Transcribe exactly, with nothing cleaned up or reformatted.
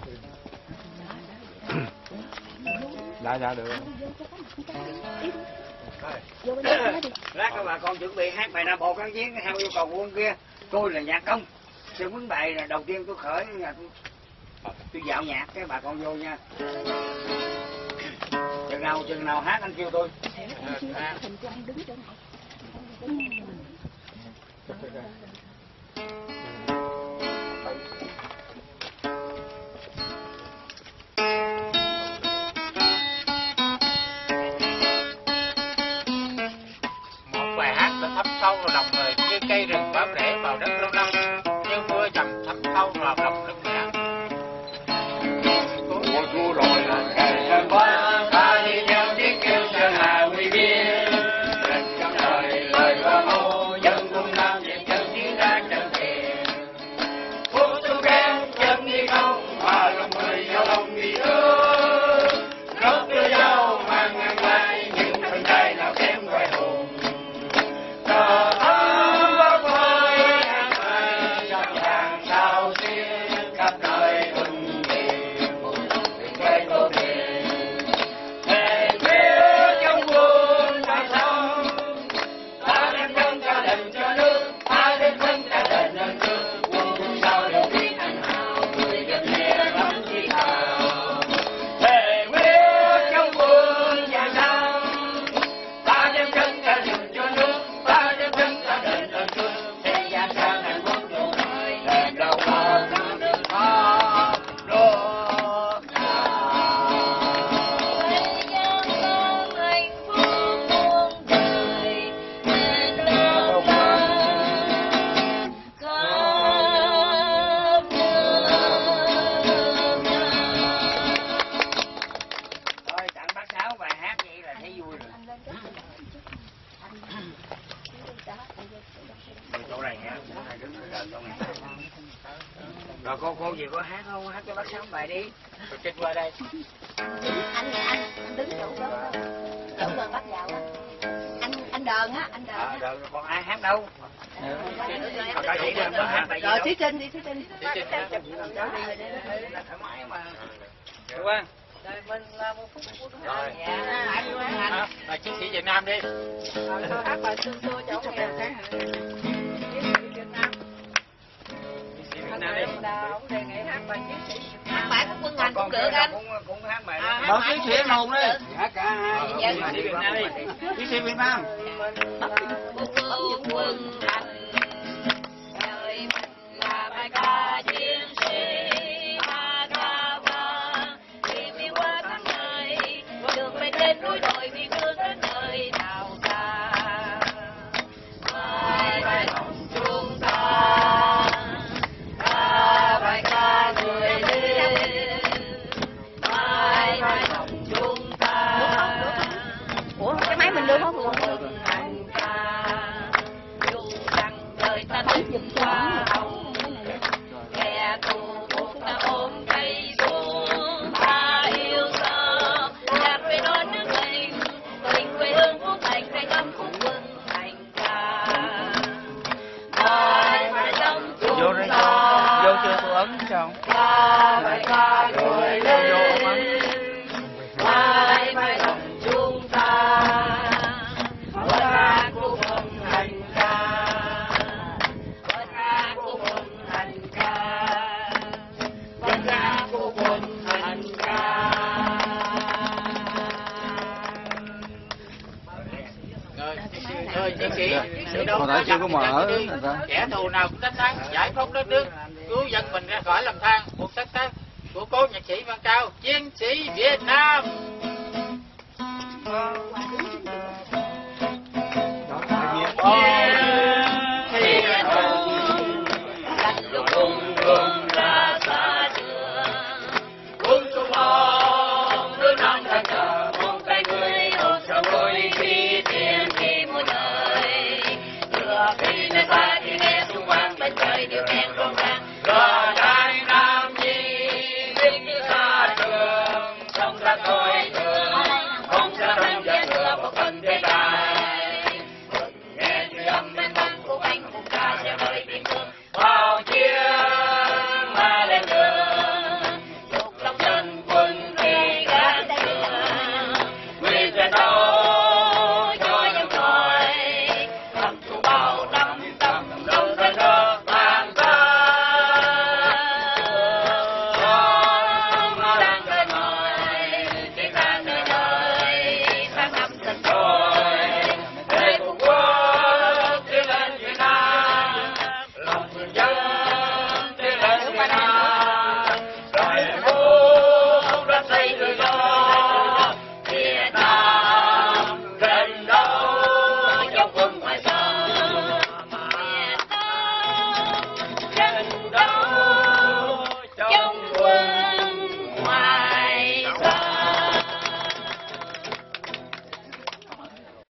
Dạ dạ được. Lát các bà con chuẩn bị hát bài Nam Bộ Kháng Chiến theo yêu cầu của ông kia. Tôi là nhạc công. Sự vấn bài là đầu tiên tôi khởi là tôi, tôi dạo nhạc cái bà con vô nha. Chừng nào chừng nào hát anh kêu tôi. Một bài hát đã thấm sâu vào lòng người như cây rừng bám rễ vào đất lâu năm, như mưa dầm thấm sâu vào lòng nước mẹ. Mùa thu rồi là ngày xuân qua, ta đi theo tiếng kêu sơn hà nguy biên. Rừng trong đời lời qua hô, dân cung nam việt chân chiến ra chân thiện. Phút tu khen chân đi không, hòa lòng người giao lòng đi thương. Rốt đưa nhau mang ngang lai, những thân trai nào kém ngoài hùng. Cờ thắm bốc hơi hát bài, trong hàng sao xiên khắp nơi thuần tiền. Quê tô tiền, thề quyết trong quân ta sống. Ta đem thân cho đền cho nước, ta đem thân cho đền lên nước. Quân quân sao đều biết anh hào, người dân nghe lắm chi hào. Thề quyết trong quân ta sống, ta đem thân cho đền cho nước, ta đem thân cho đền lên nước. Thế gian sang hạnh phúc đủ đời, đền đâu mà không được khó đốt nào. Thôi tặng bác Sáu bài hát vậy là thấy vui rồi. Ngồi chỗ này nha, chỗ này đứng gần chỗ này. Rồi cô cô gì có hát không? Hát cho bác Sáu bài đi. Rồi trên qua đây. Anh nè anh, anh đứng chỗ đó, chỗ gần bắt vào á. Anh anh đờn á, anh đờn À, á. rồi còn ai hát đâu? Còn ca sĩ nào có hát bài gì Rồi đâu? thí sinh đi, thí sinh. Đi trên Là thoải mái mà. Được không? Rồi mình là một phút của Rồi. dạ. À, bài chiến sĩ Việt Nam đi. Tôi hát bài xưa xưa chỗ nghèo cái Việt Nam. Chiến sĩ Việt Nam đi. Ông đề nghị hát bài chiến sĩ Việt Nam. Bài của quân hành cũng được anh. Cũng cũng hát bài đó. Đó chiến sĩ anh hùng đi. Hát cả hai. Chiến sĩ Việt Nam đi. Chiến sĩ Việt Nam. Quân quân hành đời mình là bài ca chiến sĩ. Ca ca vang vì mi qua tháng ngày đường lên trên núi đồi vì mưa đến nơi nào xa. Bài bài lòng chúng ta ca bài ca người lên. Bài bài lòng chúng ta. Ủa cái máy mình đưa không? Hành ca dù rằng đời ta đánh qua hồng, kẻ thù buộc ta ôm cây xuống. Ta yêu sao là quê đó nước mình, tình quê hương của thành cây cắm của quân hành ca. Bài bài trong chúng Vô đi. ta Vô chưa tôi ấn sao? ca bài ca người lên. Bài bài trong chúng ta bất an của quân hành ca. Bất an của quân hành ca. Bất an của quân hành ca. Rồi, chiến sĩ, rồi, chiến sĩ, chiến sĩ đâu Hồi nãy chưa có mở. người ta. kẻ thù nào cũng đánh thắng, giải phóng đất nước, cứu dân mình ra khỏi lầm than. Một tất tác của cố nhạc sĩ Văn Cao, chiến sĩ Việt Nam.